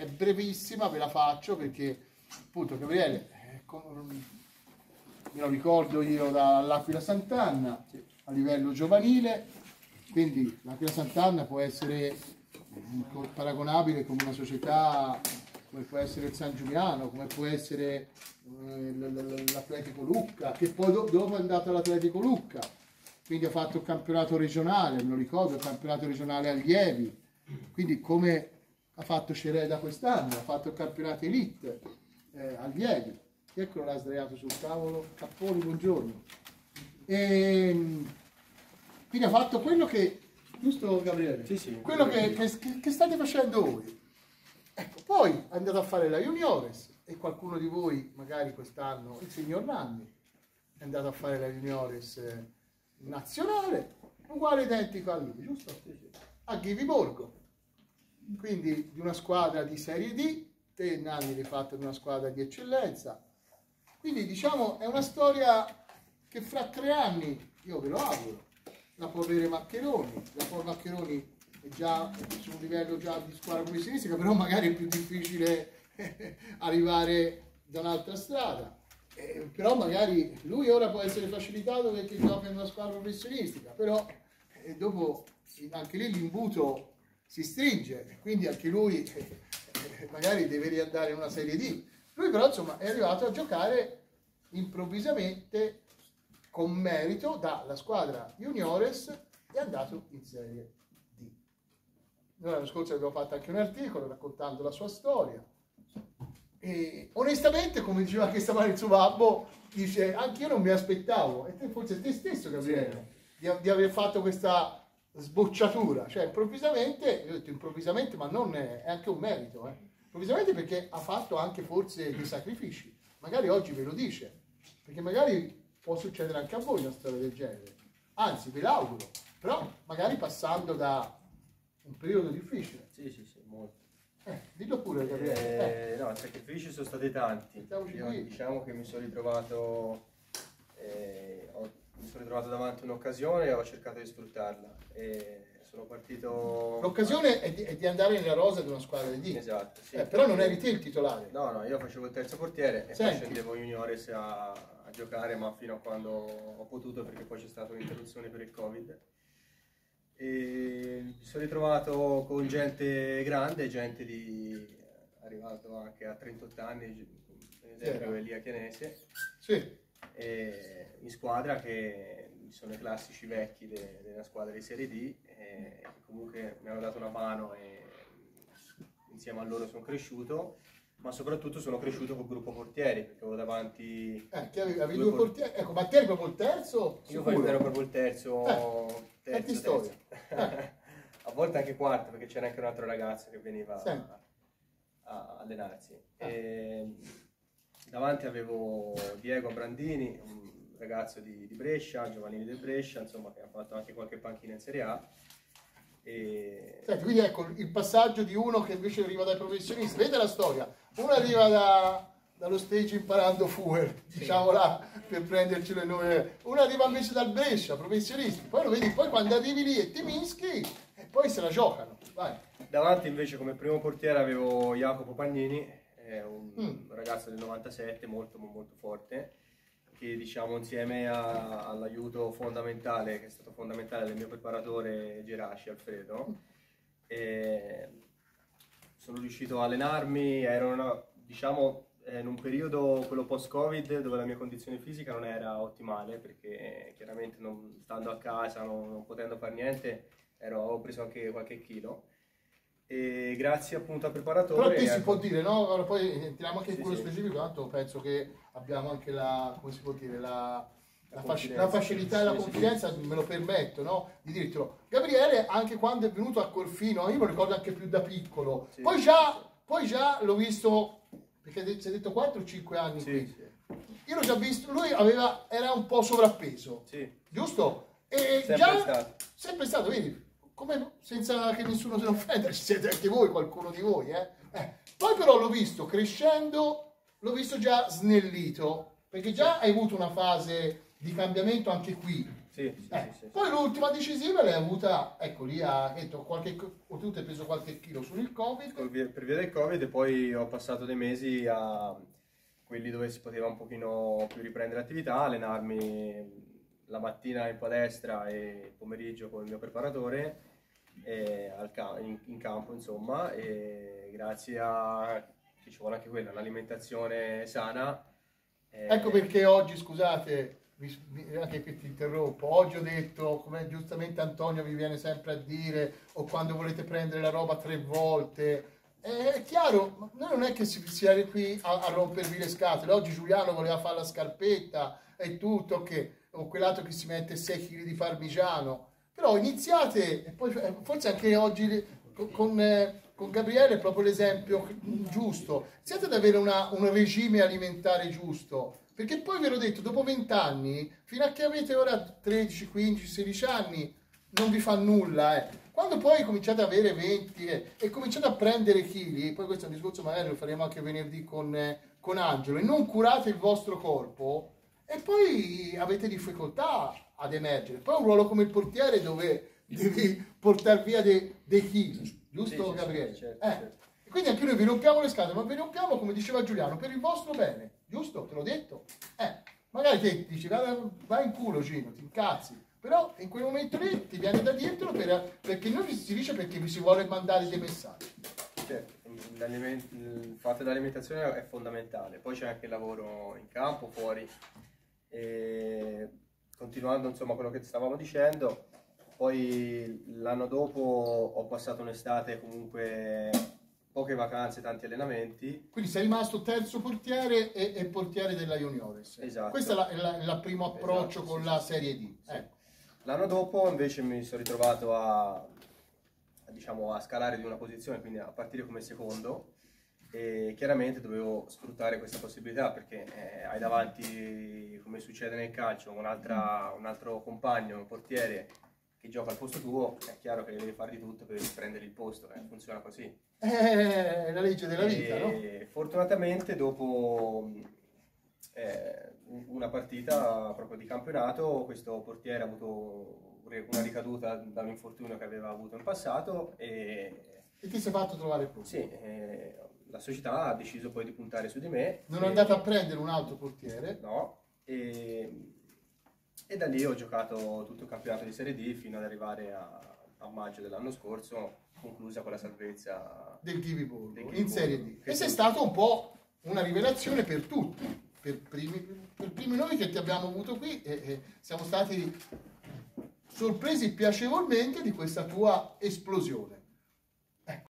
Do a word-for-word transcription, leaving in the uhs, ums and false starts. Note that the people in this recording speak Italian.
è brevissima, ve la faccio perché appunto Gabriele, eh, con, me lo ricordo io dall'Aquila Sant'Anna a livello giovanile, quindi l'Aquila Sant'Anna può essere paragonabile con una società come può essere il San Giuliano, come può essere eh, l'Atletico Lucca, che poi do, dopo è andato all'Atletico Lucca, quindi ha fatto il campionato regionale, me lo ricordo, il campionato regionale allievi, quindi come ha fatto Cereda quest'anno, ha fatto il campionato elite eh, allievi. Chi è che l'ha sdraiato sul tavolo? Capponi, buongiorno. E, quindi ha fatto quello che, giusto Gabriele? Sì, sì. Quello che, che, che state facendo voi. Ecco, poi è andato a fare la Juniores e qualcuno di voi, magari quest'anno, il signor Nanni, è andato a fare la Juniores eh, nazionale, uguale identico a lui, giusto? A Ghiviborgo. Quindi di una squadra di Serie D, te Nanni l'hai fatto in una squadra di eccellenza. Quindi diciamo è una storia che fra tre anni, io ve lo auguro, la può avere Maccheroni, la può Maccheroni è già su un livello già di squadra professionistica, però magari è più difficile arrivare da un'altra strada. Eh, però magari lui ora può essere facilitato perché gioca in una squadra professionistica, però eh, dopo anche lì l'imbuto si stringe, quindi anche lui eh, magari deve riandare in una Serie D. Lui però insomma è arrivato a giocare improvvisamente con merito dalla squadra Juniores e è andato in Serie D. Noi l'anno scorso abbiamo fatto anche un articolo raccontando la sua storia e onestamente, come diceva anche stamattina il suo babbo, dice anche io non mi aspettavo, e te, forse te stesso Gabriele, di, di aver fatto questa sbocciatura, cioè improvvisamente, io ho detto improvvisamente ma non è, è anche un merito, eh. Improvvisamente perché ha fatto anche forse dei sacrifici, magari oggi ve lo dice, perché magari può succedere anche a voi una storia del genere, anzi ve l'auguro, però magari passando da un periodo difficile. Sì, sì, sì, molto. Eh, dillo pure Gabriele. Eh, no, i sacrifici sono stati tanti. Io, diciamo che mi sono ritrovato, eh, ho, mi sono ritrovato davanti un'occasione e ho cercato di sfruttarla. E sono partito... L'occasione è, è di andare nella rosa di una squadra di D. Esatto, sì. Eh, però non eri te il titolare. No, no, io facevo il terzo portiere e Senti. poi scendevo juniores a, a giocare, ma fino a quando ho potuto, perché poi c'è stata un'interruzione per il Covid. E mi sono ritrovato con gente grande, gente di arrivato anche a trentotto anni, per esempio Elia Chianese, sì. E in squadra che sono i classici vecchi de, della squadra di Serie D, e comunque mi hanno dato una mano e insieme a loro sono cresciuto, ma soprattutto sono cresciuto col gruppo portieri, perché avevo davanti... Eh, che avevi, avevi due, due portieri, ecco, ma te eri proprio il terzo? Io poi ero proprio il terzo, eh, terzo, terzo. Eh. A volte anche quarto, perché c'era anche un altro ragazzo che veniva a, a allenarsi. Eh. E davanti avevo Diego Brandini, un ragazzo di, di Brescia, giovanili del Brescia, insomma, che ha fatto anche qualche panchina in Serie A. E... Senti, quindi ecco il passaggio di uno che invece arriva dai professionisti, vedete la storia, uno arriva da, dallo stage imparando fuel, diciamo là, per prendercelo il nome, uno arriva invece dal Brescia, professionisti, poi lo vedi, poi quando arrivi lì e ti mischi, e poi se la giocano, vai. Davanti invece come primo portiere avevo Jacopo Pagnini, eh, un mm. ragazzo del novantasette, molto molto forte, che diciamo insieme all'aiuto fondamentale, che è stato fondamentale del mio preparatore Geraci, Alfredo, e sono riuscito a allenarmi, ero una, diciamo in un periodo, quello post-Covid, dove la mia condizione fisica non era ottimale, perché chiaramente non, stando a casa, non, non potendo fare niente, ero, ho preso anche qualche chilo. E grazie appunto al preparatore... Però ti si ecco, può dire, no? Allora, poi entriamo anche in sì, quello sì. specifico, tanto penso che abbiamo anche la, come si può dire, la, la, la, la facilità e la sì, confidenza, sì, me lo permetto, no? Di dirtelo. Gabriele, anche quando è venuto a Corfino, io lo ricordo anche più da piccolo, sì, poi già, poi già l'ho visto, perché si è detto quattro o cinque anni sì, qui. Sì. Io l'ho già visto, lui aveva, era un po' sovrappeso, Sì. Giusto? E sempre già, stato. Sempre stato, vedi? Come, senza che nessuno se ne offenda, ci siete anche voi, qualcuno di voi, eh? Eh. Poi però l'ho visto crescendo, l'ho visto già snellito, perché già hai avuto una fase di cambiamento anche qui, sì. Sì, sì, Eh, sì, sì. Poi l'ultima decisiva l'hai avuta, ecco lì ha detto qualche, o tu ti hai preso qualche chilo sul Per Covid. via, per via del Covid, e poi ho passato dei mesi a quelli dove si poteva un pochino più riprendere l'attività, allenarmi la mattina in palestra e il pomeriggio con il mio preparatore e al ca- in, in campo, insomma, e grazie a che ci vuole anche quella, un'alimentazione sana. Ecco eh, perché oggi, scusate, mi- mi- anche che ti interrompo, oggi ho detto, come giustamente Antonio vi viene sempre a dire, o quando volete prendere la roba tre volte, eh, è chiaro, ma noi non è che si sia qui a, a rompervi le scatole. Oggi Giuliano voleva fare la scarpetta e tutto, che, o quell'altro che si mette sei chili di parmigiano, però iniziate, e poi eh, forse anche oggi con, con, eh, con Gabriele è proprio l'esempio giusto, iniziate ad avere una, un regime alimentare giusto, perché poi ve l'ho detto, dopo venti anni, fino a che avete ora tredici, quindici, sedici anni, non vi fa nulla, eh. Quando poi cominciate ad avere venti eh, e cominciate a prendere chili, poi questo è un discorso magari lo faremo anche venerdì con, eh, con Angelo, e non curate il vostro corpo, e poi avete difficoltà ad emergere. Poi un ruolo come il portiere dove devi portare via dei, dei chili, giusto, sì, sì, Gabriele? sì, certo, Eh. certo. E quindi anche noi vi rompiamo le scatole, ma vi rompiamo, come diceva Giuliano, per il vostro bene, giusto? Te l'ho detto? Eh, magari te dici, vai, vai in culo Gino, ti incazzi, però in quel momento lì ti viene da dirtelo per, perché noi si dice perché vi si vuole mandare dei messaggi. Certo, il fatto dell'alimentazione è fondamentale, poi c'è anche il lavoro in campo, fuori. E continuando insomma quello che stavamo dicendo, poi l'anno dopo ho passato un'estate comunque poche vacanze, tanti allenamenti. Quindi sei rimasto terzo portiere e, e portiere della Juniores. Esatto. Questo è la- è la- è il primo approccio Esatto, con sì, la sì, Serie D. sì. Ecco. L'anno dopo invece mi sono ritrovato a, a, diciamo, a scalare di una posizione, quindi a partire come secondo, e chiaramente dovevo sfruttare questa possibilità perché eh, hai davanti, come succede nel calcio, un'altra- un altro compagno, un portiere che gioca al posto tuo, è chiaro che devi fare di tutto per prendere il posto, eh, funziona così. È la legge della vita, no? E fortunatamente dopo eh, una partita proprio di campionato, questo portiere ha avuto una ricaduta da un infortunio che aveva avuto in passato e, E ti sei fatto trovare il posto. sì, eh, la società ha deciso poi di puntare su di me. Non è e- andato a prendere un altro portiere. No, e, e da lì ho giocato tutto il campionato di Serie D fino ad arrivare a, a maggio dell'anno scorso, conclusa con la salvezza Del Ghiviborgo del in Ghiviborgo. Serie D. Che E sei sì. stato un po' una rivelazione per tutti, per primi, per primi noi che ti abbiamo avuto qui e, e siamo stati sorpresi piacevolmente di questa tua esplosione.